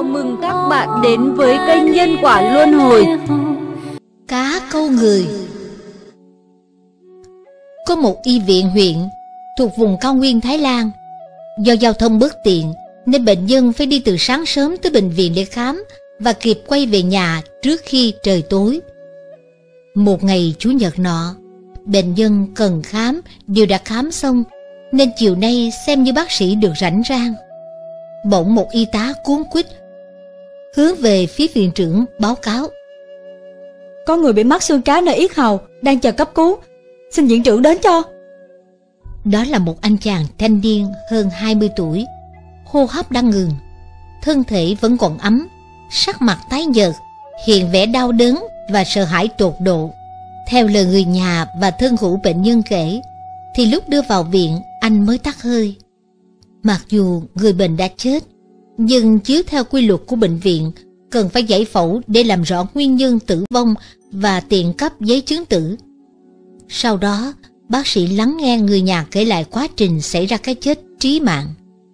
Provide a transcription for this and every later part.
mừng các bạn đến với kênh Nhân Quả Luân Hồi. Cá câu người. Có một y viện huyện thuộc vùng cao nguyên Thái Lan. Do giao thông bất tiện nên bệnh nhân phải đi từ sáng sớm tới bệnh viện để khám và kịp quay về nhà trước khi trời tối. Một ngày Chủ nhật nọ, bệnh nhân cần khám đều đã khám xong, nên chiều nay xem như bác sĩ được rảnh rang. Bỗng một y tá cuống quýt hướng về phía viện trưởng báo cáo: có người bị mắc xương cá nơi yết hầu, đang chờ cấp cứu, xin viện trưởng đến cho. Đó là một anh chàng thanh niên hơn 20 tuổi, hô hấp đang ngừng, thân thể vẫn còn ấm, sắc mặt tái nhợt, hiện vẻ đau đớn và sợ hãi tột độ. Theo lời người nhà và thân hữu bệnh nhân kể, thì lúc đưa vào viện anh mới tắt hơi. Mặc dù người bệnh đã chết, nhưng chiếu theo quy luật của bệnh viện cần phải giải phẫu để làm rõ nguyên nhân tử vong và tiền cấp giấy chứng tử. Sau đó, bác sĩ lắng nghe người nhà kể lại quá trình xảy ra cái chết trí mạng.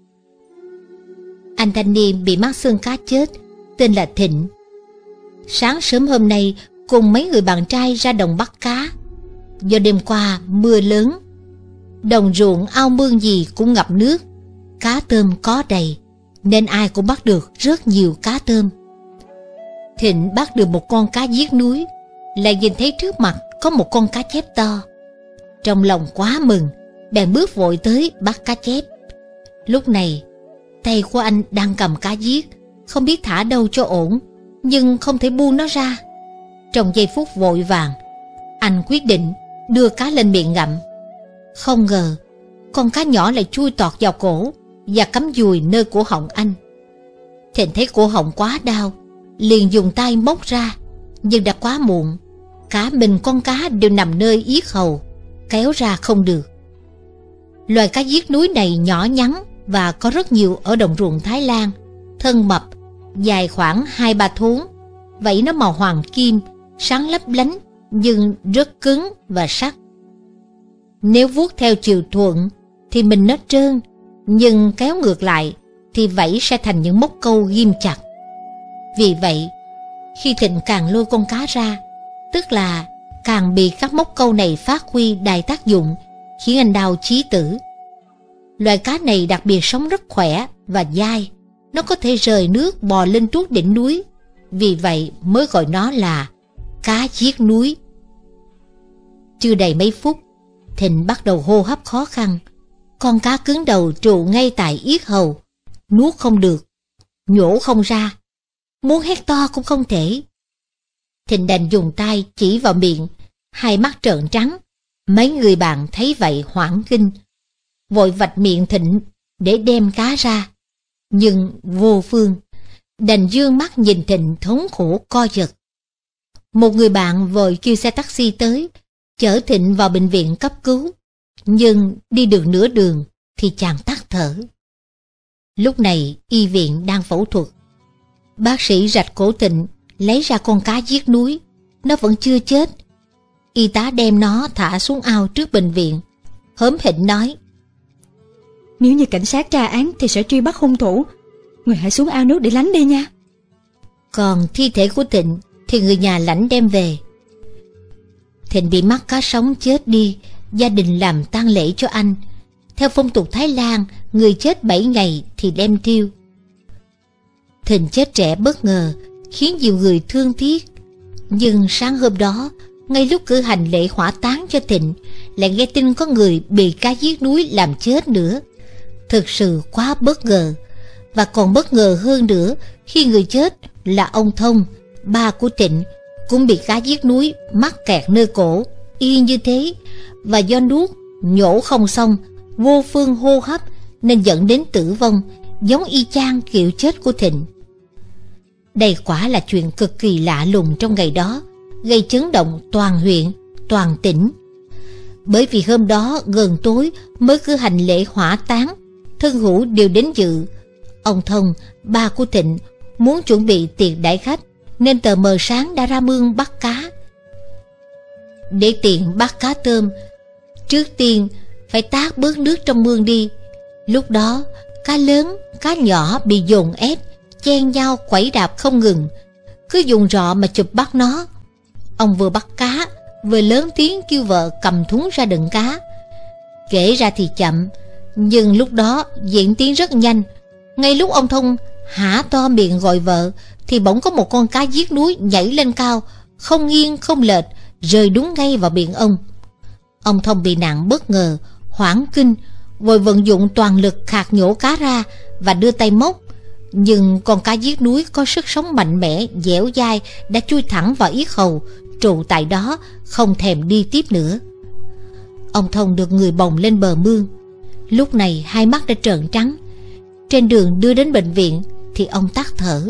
Anh thanh niên bị mắc xương cá chết tên là Thịnh. Sáng sớm hôm nay cùng mấy người bạn trai ra đồng bắt cá. Do đêm qua mưa lớn, đồng ruộng ao mương gì cũng ngập nước, cá tôm có đầy, nên ai cũng bắt được rất nhiều cá tôm. Thịnh bắt được một con cá giết núi, lại nhìn thấy trước mặt có một con cá chép to. Trong lòng quá mừng, bèn bước vội tới bắt cá chép. Lúc này tay của anh đang cầm cá giết, không biết thả đâu cho ổn, nhưng không thể buông nó ra. Trong giây phút vội vàng, anh quyết định đưa cá lên miệng ngậm. Không ngờ con cá nhỏ lại chui tọt vào cổ và cắm dùi nơi cổ họng anh. Thịnh thấy cổ họng quá đau, liền dùng tay móc ra, nhưng đã quá muộn. Cả mình con cá đều nằm nơi yết hầu, kéo ra không được. Loài cá giết núi này nhỏ nhắn và có rất nhiều ở đồng ruộng Thái Lan, thân mập, dài khoảng 2-3 thốn, vảy nó màu hoàng kim, sáng lấp lánh nhưng rất cứng và sắc. Nếu vuốt theo chiều thuận thì mình nó trơn, nhưng kéo ngược lại thì vảy sẽ thành những móc câu ghim chặt. Vì vậy, khi Thịnh càng lôi con cá ra, tức là càng bị các móc câu này phát huy đại tác dụng, khiến anh đau chí tử. Loài cá này đặc biệt sống rất khỏe và dai, nó có thể rời nước bò lên tuốt đỉnh núi, vì vậy mới gọi nó là cá giết núi. Chưa đầy mấy phút, Thịnh bắt đầu hô hấp khó khăn. Con cá cứng đầu trụ ngay tại yết hầu, nuốt không được, nhổ không ra, muốn hét to cũng không thể. Thịnh đành dùng tay chỉ vào miệng, hai mắt trợn trắng. Mấy người bạn thấy vậy hoảng kinh, vội vạch miệng Thịnh để đem cá ra, nhưng vô phương, đành dương mắt nhìn Thịnh thống khổ co giật. Một người bạn vội kêu xe taxi tới, chở Thịnh vào bệnh viện cấp cứu, nhưng đi được nửa đường thì chàng tắt thở. Lúc này y viện đang phẫu thuật. Bác sĩ rạch cổ Thịnh, lấy ra con cá giết núi, nó vẫn chưa chết. Y tá đem nó thả xuống ao trước bệnh viện, hớm hỉnh nói: nếu như cảnh sát tra án thì sẽ truy bắt hung thủ, người hãy xuống ao nước để lánh đi nha. Còn thi thể của Thịnh thì người nhà lãnh đem về. Thịnh bị mắc cá sống chết đi, gia đình làm tang lễ cho anh. Theo phong tục Thái Lan, người chết 7 ngày thì đem thiêu. Thịnh chết trẻ bất ngờ, khiến nhiều người thương tiếc. Nhưng sáng hôm đó, ngay lúc cử hành lễ hỏa táng cho Thịnh, lại nghe tin có người bị cá giết núi làm chết nữa. Thực sự quá bất ngờ. Và còn bất ngờ hơn nữa khi người chết là ông Thông, ba của Thịnh, cũng bị cá giết núi mắc kẹt nơi cổ, y như thế, và do nuốt nhổ không xong, vô phương hô hấp nên dẫn đến tử vong, giống y chang kiểu chết của Thịnh. Đây quả là chuyện cực kỳ lạ lùng trong ngày đó, gây chấn động toàn huyện, toàn tỉnh. Bởi vì hôm đó gần tối mới cử hành lễ hỏa táng, thân hữu đều đến dự. Ông Thông, ba của Thịnh, muốn chuẩn bị tiệc đãi khách, nên tờ mờ sáng đã ra mương bắt cá. Để tiện bắt cá tôm, trước tiên phải tát bớt nước trong mương đi. Lúc đó cá lớn, cá nhỏ bị dồn ép, chen nhau quẩy đạp không ngừng, cứ dùng rọ mà chụp bắt nó. Ông vừa bắt cá, vừa lớn tiếng kêu vợ cầm thúng ra đựng cá. Kể ra thì chậm, nhưng lúc đó diễn tiến rất nhanh. Ngay lúc ông Thông há to miệng gọi vợ, thì bỗng có một con cá giết núi nhảy lên cao, không nghiêng không lệch, rơi đúng ngay vào miệng ông. Ông Thông bị nạn bất ngờ, hoảng kinh, vội vận dụng toàn lực khạc nhổ cá ra và đưa tay móc. Nhưng con cá giết núi có sức sống mạnh mẽ, dẻo dai, đã chui thẳng vào yết hầu, trụ tại đó, không thèm đi tiếp nữa. Ông Thông được người bồng lên bờ mương. Lúc này hai mắt đã trợn trắng. Trên đường đưa đến bệnh viện thì ông tắt thở.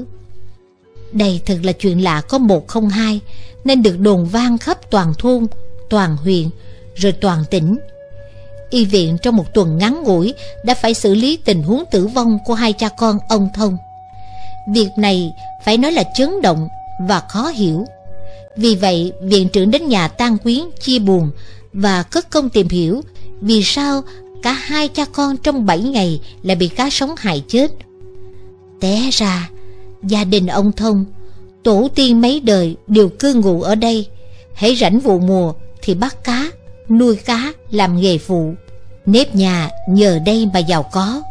Đây thật là chuyện lạ có một không hai, nên được đồn vang khắp toàn thôn, toàn huyện, rồi toàn tỉnh. Y viện trong một tuần ngắn ngủi đã phải xử lý tình huống tử vong của hai cha con ông Thông. Việc này phải nói là chấn động và khó hiểu. Vì vậy viện trưởng đến nhà tang quyến chia buồn và cất công tìm hiểu vì sao cả hai cha con trong 7 ngày lại bị cá sống hại chết. Té ra gia đình ông Thông, tổ tiên mấy đời đều cư ngụ ở đây. Hễ rảnh vụ mùa thì bắt cá, nuôi cá làm nghề phụ. Nếp nhà nhờ đây mà giàu có.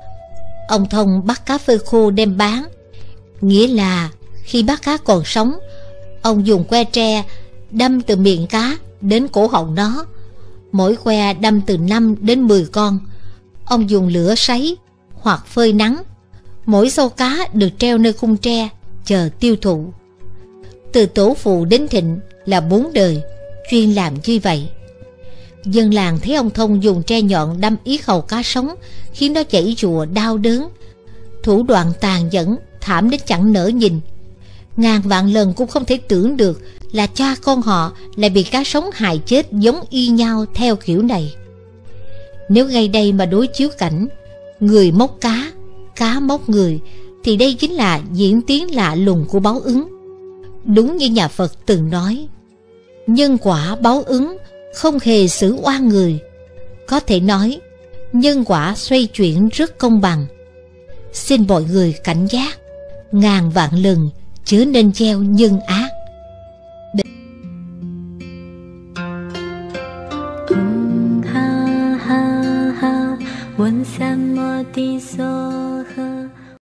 Ông Thông bắt cá phơi khô đem bán. Nghĩa là khi bắt cá còn sống, ông dùng que tre đâm từ miệng cá đến cổ họng nó. Mỗi que đâm từ 5 đến 10 con. Ông dùng lửa sấy hoặc phơi nắng. Mỗi xâu cá được treo nơi khung tre chờ tiêu thụ. Từ tổ phụ đến thịnh là 4 đời chuyên làm như vậy. Dân làng thấy ông Thông dùng tre nhọn đâm yết hầu cá sống, khiến nó chảy rụa đau đớn. Thủ đoạn tàn nhẫn thảm đến chẳng nỡ nhìn. Ngàn vạn lần cũng không thể tưởng được là cha con họ lại bị cá sống hại chết giống y nhau theo kiểu này. Nếu ngay đây mà đối chiếu cảnh người móc cá, cá móc người, thì đây chính là diễn tiến lạ lùng của báo ứng. Đúng như nhà Phật từng nói, nhân quả báo ứng không hề xử oan người. Có thể nói nhân quả xoay chuyển rất công bằng. Xin mọi người cảnh giác, ngàn vạn lần chớ nên gieo nhân ác. ha ha ha，问什么的说？